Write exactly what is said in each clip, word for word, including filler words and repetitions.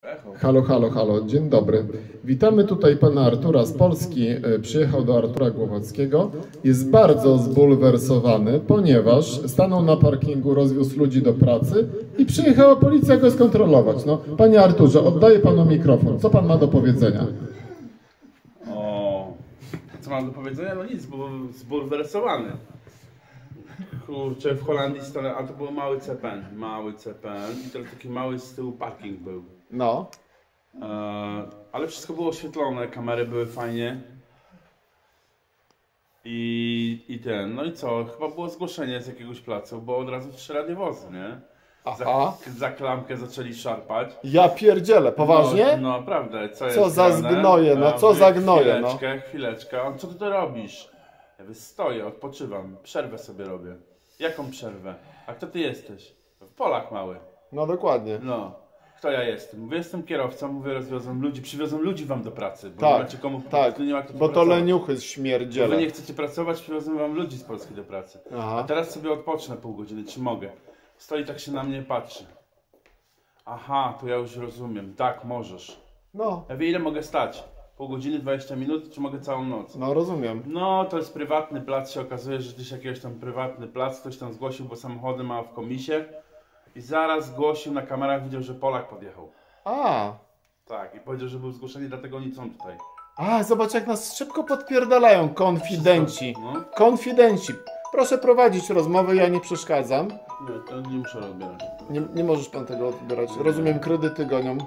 Halo, halo, halo, dzień dobry. Witamy tutaj pana Artura z Polski. Przyjechał do Artura Głowackiego. Jest bardzo zbulwersowany, ponieważ stanął na parkingu, rozwiózł ludzi do pracy i przyjechała policja go skontrolować. No, panie Arturze, oddaję panu mikrofon. Co pan ma do powiedzenia? O, co mam do powiedzenia? No nic, bo zbulwersowany. Kurczę, w Holandii stale, a to był mały C P N, mały C P N i to taki mały z tyłu parking był. No. E, ale wszystko było oświetlone, kamery były fajnie. I, I ten, no i co? Chyba było zgłoszenie z jakiegoś placu, bo od razu trzy radiowozy, nie? Za, za klamkę zaczęli szarpać. Ja pierdzielę, poważnie? No, no naprawdę, co jest Co za grane? zgnoje, no co za gnoje, no. Chwileczkę, chwileczkę, on co ty to robisz? Ja mówię, stoję, odpoczywam, przerwę sobie robię. Jaką przerwę? A kto ty jesteś? Polak mały. No dokładnie. No. Kto ja jestem? Mówię, jestem kierowcą, mówię, rozwiozłem ludzi, przywiozłem ludzi wam do pracy, bo tak, nie macie komu, tak, nie ma kto bo to pracować. leniuchy śmierdziele. Bo wy nie chcecie pracować, przywiozłem wam ludzi z Polski do pracy. Aha. A teraz sobie odpocznę pół godziny, czy mogę? Stoi, tak się na mnie patrzy. Aha, to ja już rozumiem, tak, możesz. No. Ja wiem, ile mogę stać? Pół godziny, dwadzieścia minut, czy mogę całą noc? No rozumiem. No, to jest prywatny plac, się okazuje, że gdzieś jakiegoś tam prywatny plac, ktoś tam zgłosił, bo samochody ma w komisie. I zaraz zgłosił na kamerach, widział, że Polak podjechał. A. Tak, i powiedział, że był zgłoszeni, dlatego oni są tutaj. A, zobacz jak nas szybko podpierdalają konfidenci. No. Konfidenci. Proszę prowadzić rozmowę, ja nie przeszkadzam. Nie, to nie muszę odbierać. Nie, nie możesz pan tego odbierać. Rozumiem, kredyty gonią.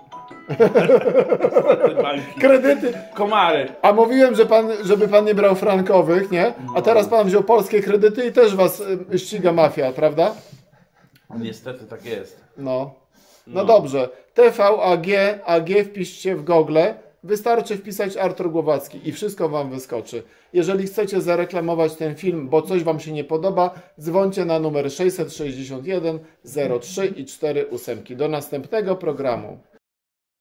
Banki. Kredyty. Komary. A mówiłem, że pan, żeby pan nie brał frankowych, nie? A teraz pan wziął polskie kredyty i też was y, ściga mafia, prawda? Niestety tak jest. No. No, No. dobrze. T V A G, A G wpiszcie w Google. Wystarczy wpisać Artur Głowacki i wszystko wam wyskoczy. Jeżeli chcecie zareklamować ten film, bo coś wam się nie podoba, dzwońcie na numer sześćset sześćdziesiąt jeden zero trzy i cztery ósemki. Do następnego programu.